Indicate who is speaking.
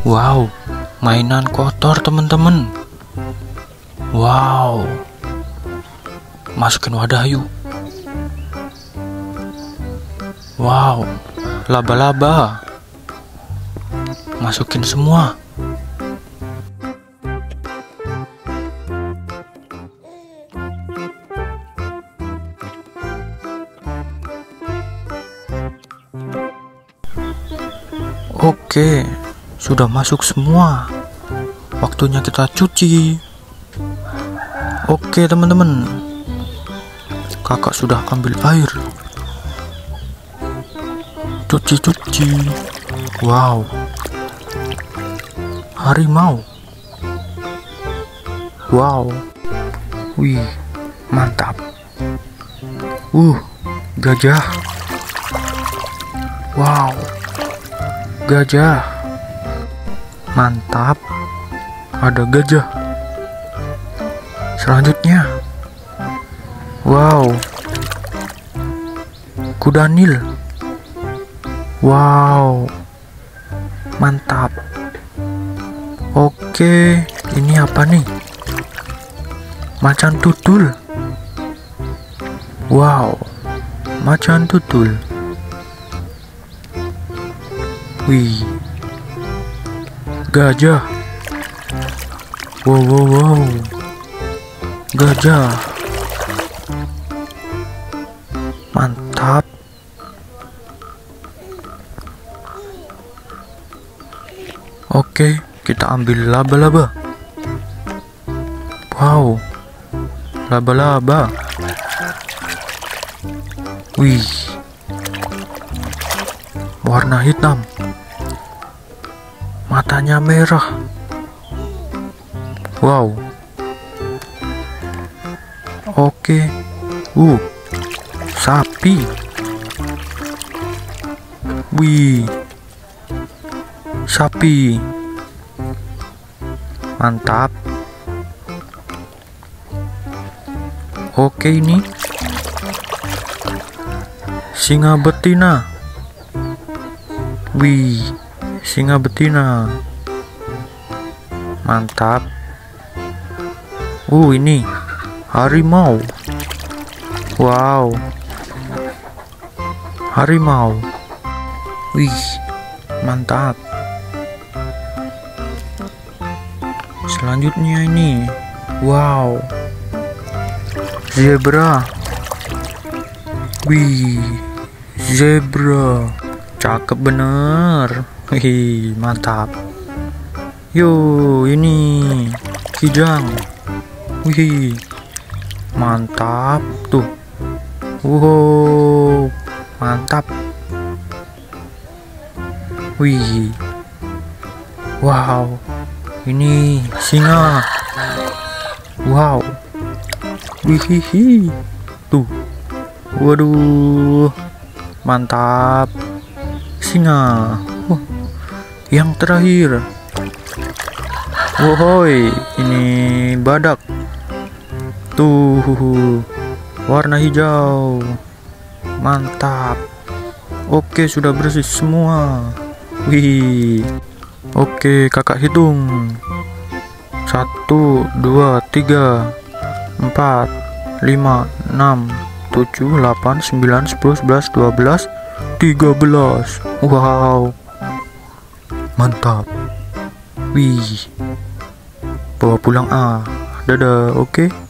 Speaker 1: Wow, mainan kotor teman-teman. Wow, masukin wadah yuk. Wow, laba-laba, masukin semua. Oke, sudah masuk semua. Waktunya kita cuci. Oke teman-teman, kakak sudah ambil air. Cuci. Wow, harimau. Wow, wih, mantap. Gajah. Wow, gajah. Mantap, ada gajah. Selanjutnya, wow, kuda Nil. Wow, mantap. Oke, ini apa nih? Macan tutul. Wow, macan tutul. Wih, gajah. Wow, gajah. Mantap. Oke, kita ambil laba-laba. Wow, laba-laba. Wih, warna hitam. Matanya merah. Wow. Oke. Sapi. Wih, sapi. Mantap. Oke, ini singa betina. Wih, singa betina. Mantap. Ini harimau. Wow, harimau. Wih, mantap. Selanjutnya ini, wow, zebra. Wih, zebra. Cakep bener. Wih, mantap. Ini kijang. Wih, mantap tuh. Wow, mantap. Wih, wow, ini singa. Wow, wih, tuh. Waduh, mantap. Singa. Yang terakhir, wohoi, ini badak. Tuh, warna hijau. Mantap. Oke, sudah bersih semua. Wih. Oke, kakak hitung. 1, 2, 3, 4, 5, 6, 7, 8, 9, 10, 11, 12, 13. Wow, mantap. Wih, bawa pulang. Dadah. Oke.